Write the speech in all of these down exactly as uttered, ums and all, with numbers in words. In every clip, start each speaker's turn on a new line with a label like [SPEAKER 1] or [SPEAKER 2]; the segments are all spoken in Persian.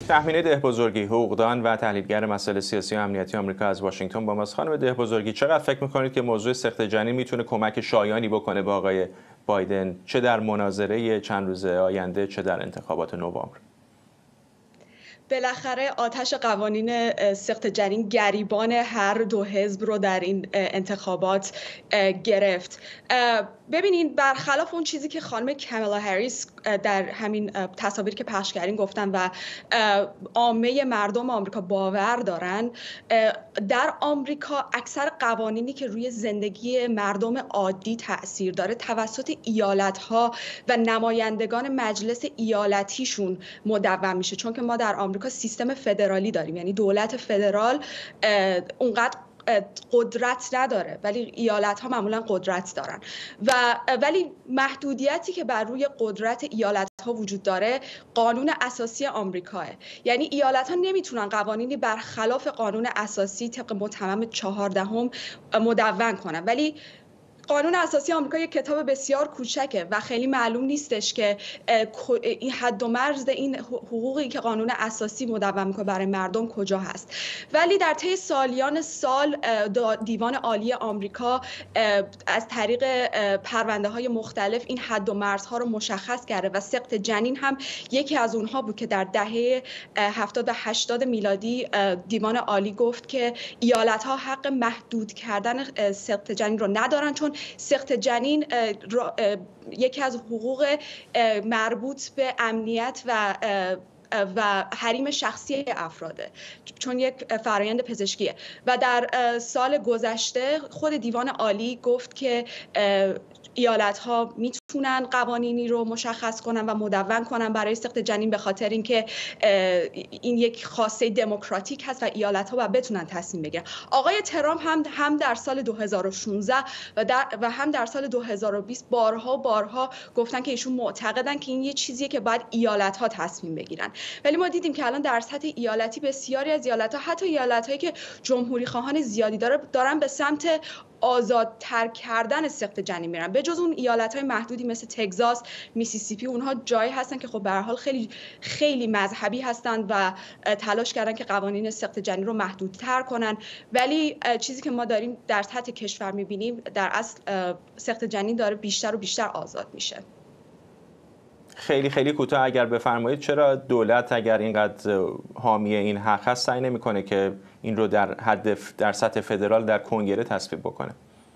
[SPEAKER 1] تحمینه دهبزرگی، حقوقدان و تحلیلگر مسائل سیاسی و امنیتی آمریکا از واشنگتن با ماست. خانم دهبزرگی، چقدر فکر می‌کنید که موضوع سقط جنین میتونه کمک شایانی بکنه به آقای بایدن، چه در مناظره چند روزه آینده چه در انتخابات نوامبر؟
[SPEAKER 2] بالاخره آتش قوانین سقط جنین گریبان هر دو حزب رو در این انتخابات گرفت. ببینید، برخلاف اون چیزی که خانم کامالا هریس در همین تصاویری که پخش کردین گفتن و عامه مردم آمریکا باور دارن، در آمریکا اکثر قوانینی که روی زندگی مردم عادی تأثیر داره توسط ایالت‌ها و نمایندگان مجلس ایالتیشون مدون میشه، چون که ما در آمریکا سیستم فدرالی داریم، یعنی دولت فدرال اونقدر قدرت نداره ولی ایالت ها معمولا قدرت دارن و ولی محدودیتی که بر روی قدرت ایالت ها وجود داره قانون اساسی آمریکاه. یعنی ایالت ها نمیتونن قوانینی برخلاف قانون اساسی طبق متمم چهاردهم مدون کنن، ولی قانون اساسی آمریکا یک کتاب بسیار کوچکه و خیلی معلوم نیستش که این حد و مرز این حقوقی که قانون اساسی مدون میکنه برای مردم کجا هست. ولی در طی سالیان سال دیوان عالی آمریکا از طریق پرونده های مختلف این حد و مرزها رو مشخص کرده و سقط جنین هم یکی از اونها بود که در دهه هفتاد و هشتاد میلادی دیوان عالی گفت که ایالت ها حق محدود کردن سقط جنین رو ندارن، چون سقط جنین یکی از حقوق مربوط به امنیت و و حریم شخصی افراده، چون یک فرایند پزشکیه. و در سال گذشته خود دیوان عالی گفت که ایالت ها میتونن قوانینی رو مشخص کنن و مدون کنن برای سقط جنین، به خاطر اینکه این یک خواسته دموکراتیک هست و ایالت ها باید بتونن تصمیم بگیرن. آقای ترامپ هم هم در سال دو هزار و شانزده و در و هم در سال دو هزار و بیست بارها بارها گفتن که ایشون معتقدن که این یه چیزیه که باید ایالت ها تصمیم بگیرن. ولی ما دیدیم که الان در سطح ایالتی بسیاری از ایالت ها، حتی ایالت هایی که جمهوری خواهان زیادی داره، دارن به سمت آزادتر کردن سقط جنین میرن. به جز اون ایالت‌های محدودی مثل تگزاس، میسیسیپی، اونها جایی هستن که خب به هر حال خیلی خیلی مذهبی هستن و تلاش کردن که قوانین سقط جنین رو محدودتر کنن. ولی چیزی که ما داریم در سطح کشور می‌بینیم در اصل سقط جنین داره بیشتر و بیشتر آزاد میشه.
[SPEAKER 1] خیلی خیلی کوتاه اگر بفرمایید، چرا دولت اگر اینقدر حامی این حق هست سعی نمی‌کنه که این رو در حد در سطح فدرال در کنگره تصویب بکنه؟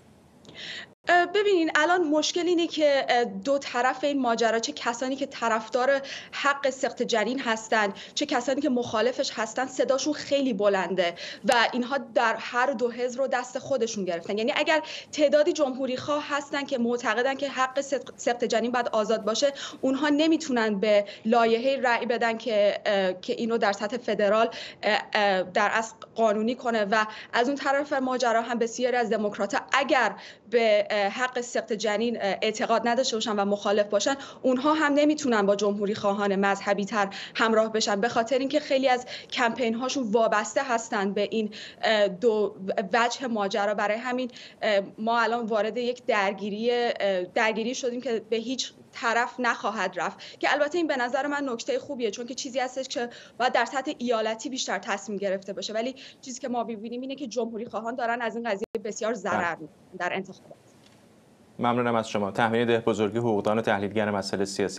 [SPEAKER 2] ببینین، الان مشکل اینه که دو طرف این ماجرا، چه کسانی که طرفدار حق سقط جنین هستن چه کسانی که مخالفش هستن، صداشون خیلی بلنده و اینها در هر دو حزب رو دست خودشون گرفتن. یعنی اگر تعدادی جمهوری خواه هستن که معتقدن که حق سقط جنین باید آزاد باشه، اونها نمیتونن به لایحه رأی بدن که که اینو در سطح فدرال در اصل قانونی کنه. و از اون طرف ماجرا هم بسیاری از دموکرات‌ها اگر به حق سقط جنین اعتقاد نداشته باشن و مخالف باشن، اونها هم نمیتونن با جمهوری خواهان مذهبی تر همراه بشن، به خاطر اینکه خیلی از کمپین هاشون وابسته هستن به این دو وجه ماجرا. برای همین ما الان وارد یک درگیری درگیری شدیم که به هیچ طرف نخواهد رفت، که البته این به نظر من نکته خوبیه، چون که چیزی هستش که باید در سطح ایالتی بیشتر تصمیم گرفته باشه. ولی چیزی که ما می‌بینیم اینه که جمهوری خواهان دارن از این قضیه بسیار ضرر می‌برن در انتخابات.
[SPEAKER 1] ممنونم از شما. تحمینه دهبزرگی، حقوقدان و تحلیلگر مسائل سیاسی.